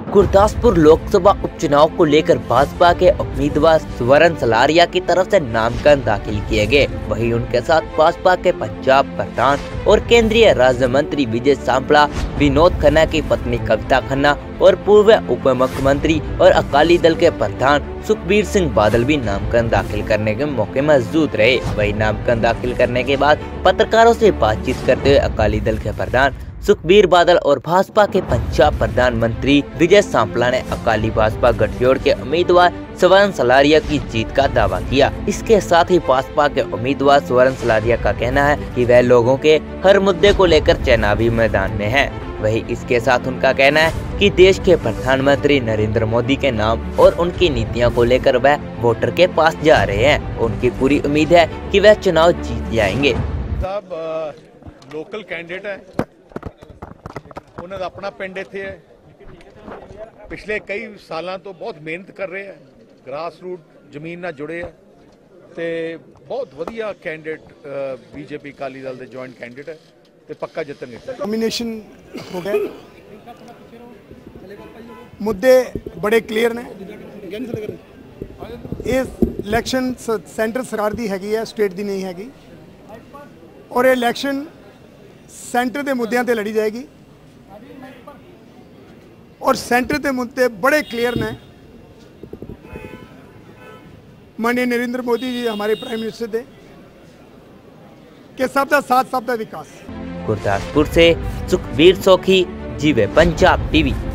गुरदासपुर लोकसभा उपचुनाव को लेकर भाजपा के उम्मीदवार स्वर्ण सलारिया की तरफ से नामांकन दाखिल किए गए। वहीं उनके साथ भाजपा के पंजाब प्रधान और केंद्रीय राज्य मंत्री विजय सांपला, विनोद खन्ना की पत्नी कविता खन्ना और पूर्व उप मुख्यमंत्री और अकाली दल के प्रधान सुखबीर सिंह बादल भी नामांकन दाखिल करने के मौके मौजूद रहे। वही नामांकन दाखिल करने के बाद पत्रकारों से बातचीत करते हुए अकाली दल के प्रधान सुखबीर बादल और भाजपा के पंजाब प्रधानमंत्री विजय सांपला ने अकाली भाजपा गठजोड़ के उम्मीदवार स्वर्ण सलारिया की जीत का दावा किया। इसके साथ ही भाजपा के उम्मीदवार स्वर्ण सलारिया का कहना है कि वह लोगों के हर मुद्दे को लेकर चुनावी मैदान में है। वही इसके साथ उनका कहना है कि देश के प्रधानमंत्री नरेंद्र मोदी के नाम और उनकी नीतियों को लेकर वह वोटर के पास जा रहे हैं। उनकी पूरी उम्मीद है कि वह चुनाव जीत जाएंगे। लोकल कैंडिडेट है, उन्होंने अपना पिंड इत्थे है, पिछले कई सालों तो बहुत मेहनत कर रहे हैं, ग्रास रूट जमीन नाल जुड़े है ते बहुत वधिया कैंडिडेट बीजेपी अकाली दल दे जॉइंट कैंडिडेट है ते पक्का जितणगे। नॉमिनेशन हो गए, मुद्दे बड़े क्लीयर ने। इस इलेक्शन सेंटर सरकार दी हैगी है, स्टेट दी नहीं हैगी, और ये इलेक्शन सेंटर के मुद्दों ते लड़ी जाएगी और सेंटर के मुद्दे बड़े क्लियर ने। माननीय नरेंद्र मोदी जी हमारे प्राइम मिनिस्टर थे कि सबका साथ सबका विकास। गुरदासपुर से सुखबीर सोखी, जीवे पंजाब टीवी।